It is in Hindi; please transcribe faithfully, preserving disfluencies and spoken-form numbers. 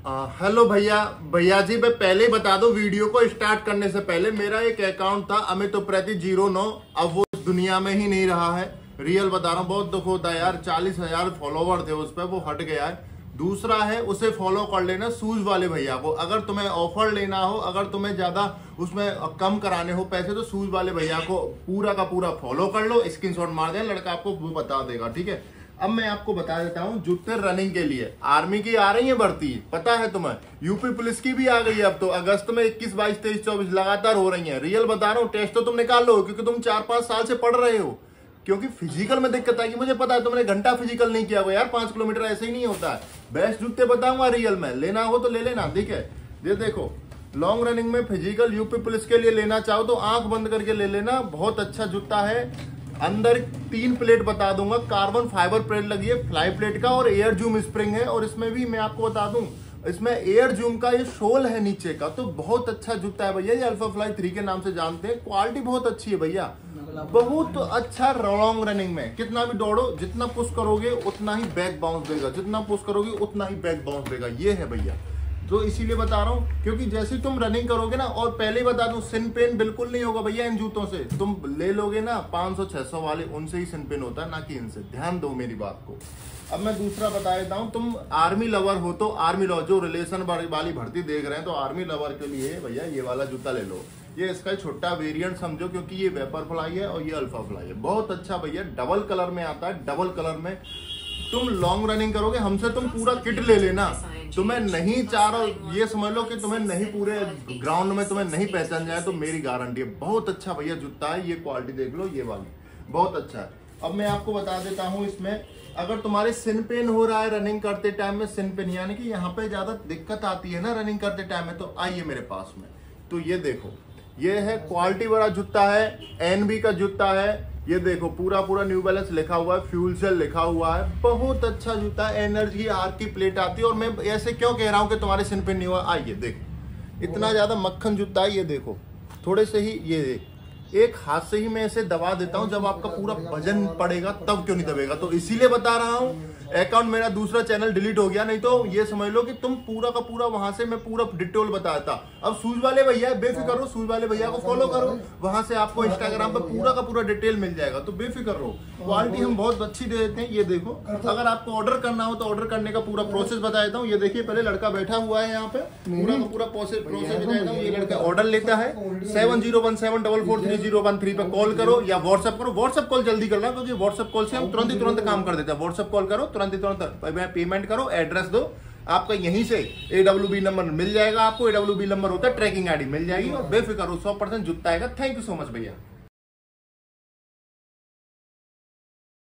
हेलो भैया भैया जी, मैं पहले ही बता दूं, वीडियो को स्टार्ट करने से पहले मेरा एक अकाउंट था अमित उप्रेती जीरो नौ, अब वो इस दुनिया में ही नहीं रहा है। रियल बता रहा हूँ, बहुत दुख होता है यार। चालीस हजार फॉलोवर थे उस पर, वो हट गया है। दूसरा है, उसे फॉलो कर लेना शूज वाले भैया को। अगर तुम्हें ऑफर लेना हो, अगर तुम्हें ज्यादा उसमें कम कराने हो पैसे, तो शूज वाले भैया को पूरा का पूरा फॉलो कर लो, स्क्रीनशॉट मार देना, लड़का आपको वो बता देगा। ठीक है, अब मैं आपको बता देता हूँ जूते रनिंग के लिए। आर्मी की आ रही है भर्ती, पता है तुम्हें? यूपी पुलिस की भी आ गई है अब तो। अगस्त में इक्कीस बाईस तेईस चौबीस लगातार हो रही है। रियल बता रहा हूँ, टेस्ट तो तुम निकाल लो, क्योंकि तुम चार पांच साल से पढ़ रहे हो। क्योंकि फिजिकल में दिक्कत आएगी, मुझे पता है। तुमने घंटा फिजिकल नहीं किया हुआ यार, पांच किलोमीटर ऐसे ही नहीं होता है। बेस्ट जूते बताऊंगा रियल में, लेना हो तो ले लेना। ठीक है, ये देखो, लॉन्ग रनिंग में फिजिकल यूपी पुलिस के लिए लेना चाहो तो आंख बंद करके ले लेना। बहुत अच्छा जूता है। अंदर तीन प्लेट बता दूंगा, कार्बन फाइबर प्लेट लगी है फ्लाई प्लेट का, और एयर जूम स्प्रिंग है। और इसमें भी मैं आपको बता दूं, इसमें एयर जूम का ये शोल है नीचे का, तो बहुत अच्छा जूता है भैया। ये अल्फा फ्लाई थ्री के नाम से जानते हैं। क्वालिटी बहुत अच्छी है भैया, बहुत अच्छा। लॉन्ग रनिंग में कितना भी दौड़ो, जितना पुश करोगे उतना ही बैक बाउंस देगा, जितना पुश करोगे उतना ही बैक बाउंस देगा। ये है भैया, तो इसीलिए बता रहा हूँ, क्योंकि जैसे तुम रनिंग करोगे ना, और पहले ही बता दूं, सिन पेन बिल्कुल नहीं होगा भैया इन जूतों से। तुम ले लोगे ना पाँच सौ छह सौ वाले, उनसे ही सिन पेन होता है, ना कि इनसे। ध्यान दो मेरी बात को। अब मैं दूसरा बता देता हूँ, तुम आर्मी लवर हो तो आर्मी लवर, जो रिलेशन वाली भर्ती देख रहे हैं, तो आर्मी लवर के लिए भैया ये वाला जूता ले लो। ये इसका छोटा वेरिएंट समझो, क्योंकि ये वेपर फ्लाई है और ये अल्फा फ्लाई है। बहुत अच्छा भैया, डबल कलर में आता है। डबल कलर में तुम लॉन्ग रनिंग करोगे हमसे, तुम पूरा किट ले लेना। तुम्हें नहीं चाह रहा, ये समझ लो कि तुम्हें नहीं, पूरे ग्राउंड में तुम्हें नहीं पहचान जाए, तो मेरी गारंटी है। बहुत अच्छा भैया जूता है, ये क्वालिटी देख लो, ये वाली बहुत अच्छा है। अब मैं आपको बता देता हूँ, इसमें अगर तुम्हारे सिन पेन हो रहा है रनिंग करते टाइम में, सिन पेन यानी कि यहाँ पे ज्यादा दिक्कत आती है ना रनिंग करते टाइम में, तो आइए मेरे पास में। तो ये देखो, ये है क्वालिटी वाला जूता है, एनबी का जूता है। ये देखो, पूरा पूरा न्यू बैलेंस लिखा हुआ है, फ्यूल सेल लिखा हुआ है। बहुत अच्छा जूता है, एनर्जी आर की प्लेट आती है। और मैं ऐसे क्यों कह रहा हूँ कि तुम्हारे सिन पे नहीं हुआ, आइए देखो, इतना ज्यादा मक्खन जूता है। ये देखो, थोड़े से ही, ये एक हाथ से ही मैं ऐसे दबा देता हूँ, जब आपका पूरा वजन पड़ेगा तब क्यों नहीं दबेगा। तो इसीलिए बता रहा हूँ। अकाउंट मेरा दूसरा चैनल डिलीट हो गया, नहीं तो ये समझ लो कि तुम पूरा का पूरा वहां से मैं पूरा डिटेल बताता। अब शूज वाले भैया बेफिक्र रहो, शूज वाले भैया को फॉलो करो, वहां से आपको इंस्टाग्राम पर पूरा का पूरा डिटेल मिल जाएगा। तो बेफिक्र रहो, क्वालिटी हम बहुत अच्छी दे देते हैं। ये देखो, अगर आपको ऑर्डर करना हो तो ऑर्डर करने का पूरा प्रोसेस बता देता हूँ। ये देखिए, पहले लड़का बैठा हुआ है यहाँ पे, पूरा का पूरा प्रोसेस प्रोसेस बता देता हूँ। ये लड़का ऑर्डर लेता है, seven zero one seven double four three zero one three पे कॉल करो या व्हाट्सएप करो। व्हाट्सएप कॉल जल्दी करना, क्योंकि व्हाट्सएप कॉल से हम तुरंत ही तुरंत काम कर देते हैं। व्हाट्सएप कॉल करो, तुरंत ही तुरंत पेमेंट करो, एड्रेस दो, आपका यहीं से ए डब्ल्यू बी नंबर मिल जाएगा। आपको ए डब्ल्यू बी नंबर होता है, ट्रैकिंग आईडी मिल जाएगी, और बेफिक्र हो, सौ परसेंट जुटता है। थैंक यू सो मच भैया।